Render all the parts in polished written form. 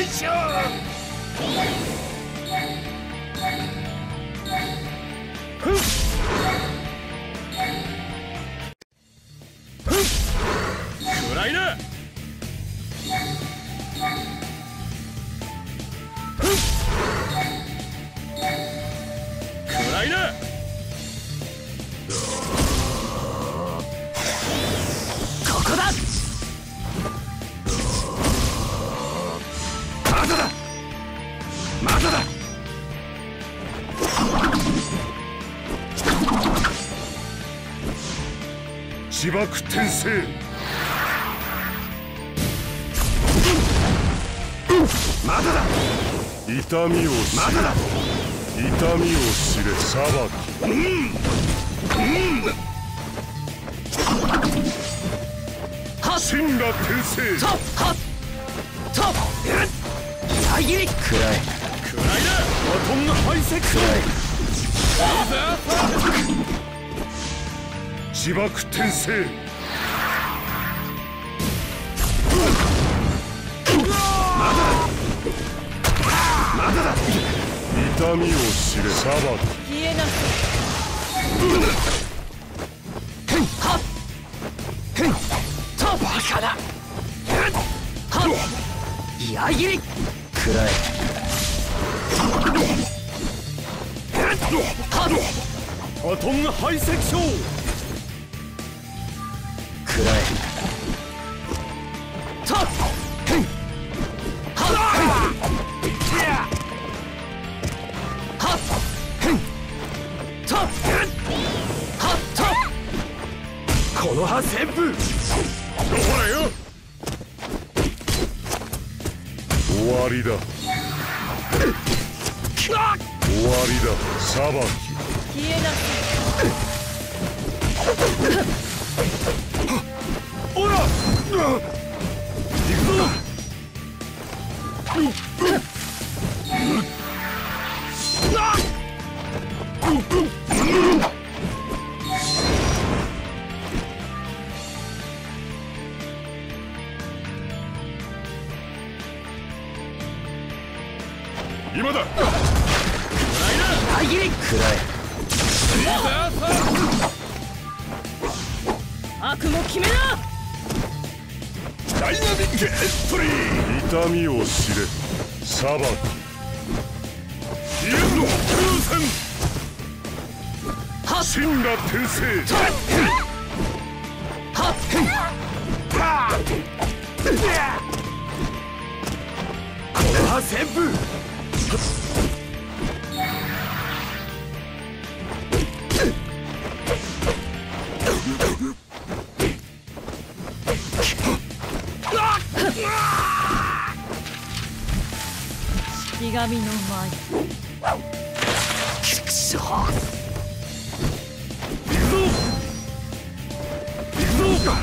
勝。食らいな。食らいな。ここだ。まだだ。まだだ。 自爆転生。 まだだ。 痛みを知れ。 まだだ。 痛みを知れ。裁き。神羅転生。 はっはっと裏切り。 くらえ。 くらいだ。バトンのハイセクション。 自爆転生。 まだだ。 痛みを知れ。裁き。 消えなさはっとバカだ。はっ裏切り。 くらえ。 はっバトンのハイセクション。 くらえ。 とはっこの葉旋風。 ほらよ。終わりだ。終わりだ。裁き。 消えなさおら行くぞ。 今だ。 裏切り。 くらえ。 悪も決めな。 ダイナミックエントリー。痛みを知れ。裁き。イエロー風船。神羅転生。 はっこの葉旋風。 式神の舞。 くそ。行くぞ。行くぞ。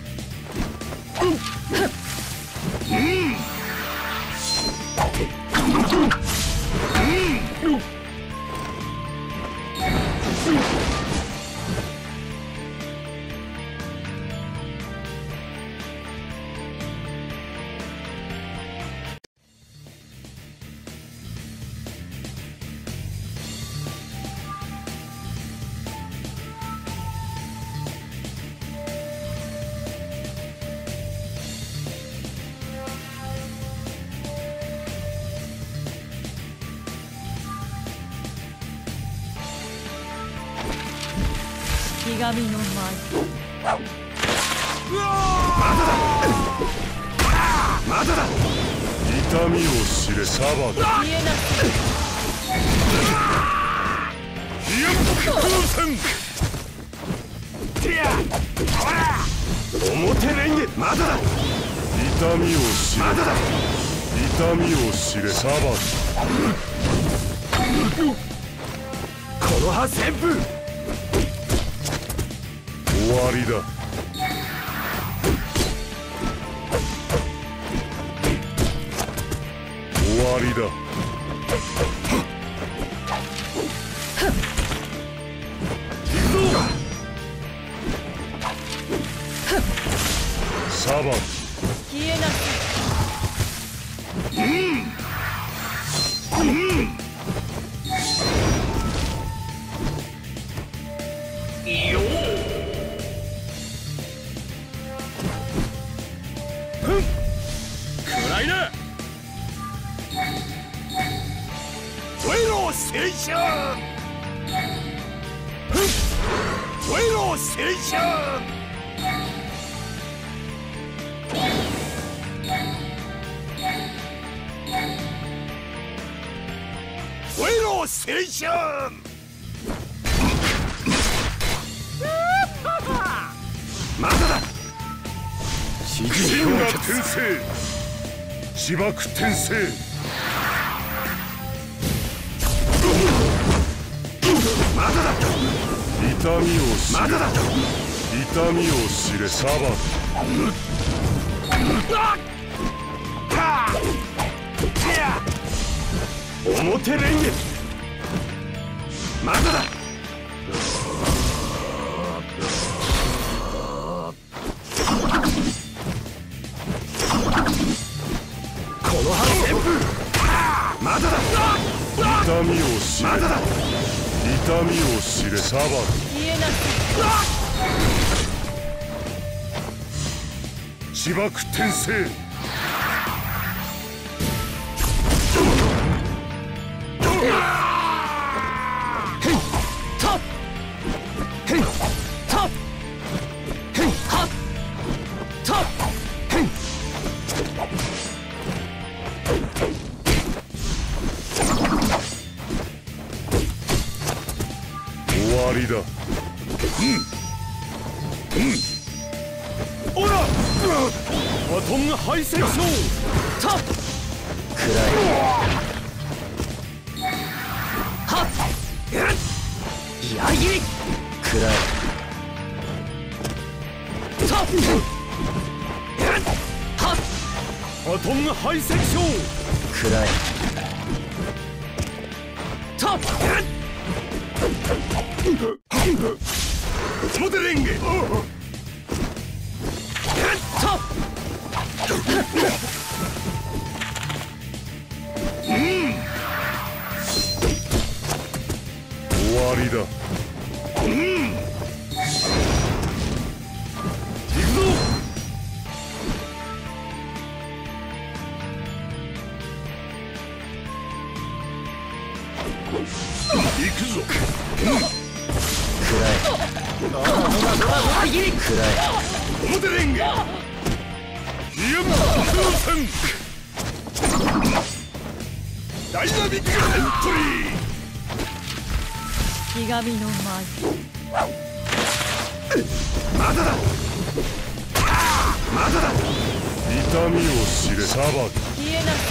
式神の舞。 まだだ。 痛みを知れ。裁き。 消えなさイエロー風船。 表レンゲ。まだだ。 痛みを知れ。 まだだ。 痛みを知れ。裁き。 この葉旋風。 終わりだ。終わりだ。裁き。 消えなさうん。 ないな。 为了谁想？为了谁想？为了谁想？まだだ。 真が転生。自爆転生。 まだだ。 痛みを知れ。 まだだ。 痛みを知れ。サバ。 表レンゲ。まだだ。この葉旋風。まだだ。 痛みを知れ。 まだだ。 痛みを知れ。サバ。 言えなく自爆転生。終わりだ。 おら。 バトン排泄症。 暗い。 やぎり。 暗い。 バトン排泄症。 暗い。 表レンゲ。 終わりだ。行くぞ。行くぞ。 暗い。 表レンゲ。 イエン風船。 ダイナミックエントリー。 式神の舞。 まだだ。まだだ。 痛みを知れ。サバ。 言えなく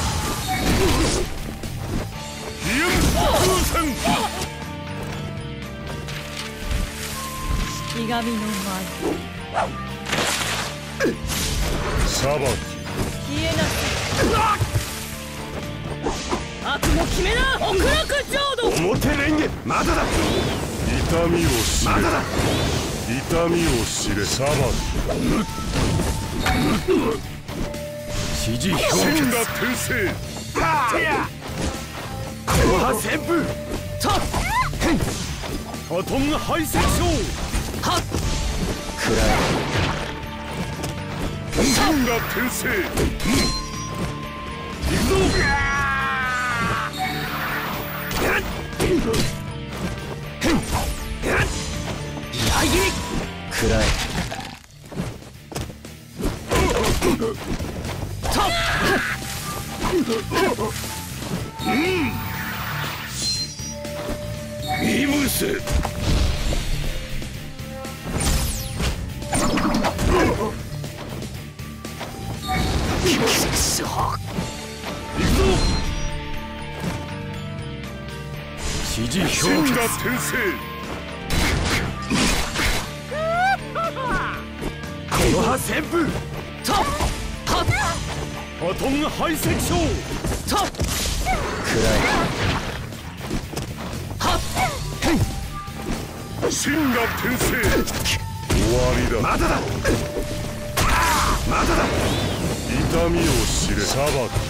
イエン風船。 式神の舞。 サバ。 言えなく悪も決めな。極楽浄土。 表レンゲ。まだだ。 痛みを知れ。 まだだ。 痛みを知れ。サバ。 指示表真が転生。 この葉旋風。 バトン排泄症。 暗い。 真が転生。行くぞ。 やぎり。 暗い。 ミムス。 指示真表が転生。 この葉旋風。 バトン排泄症。 暗い。 真が転生。終わりだ。 まだだ。まだだ。 痛みを知れ。サバ。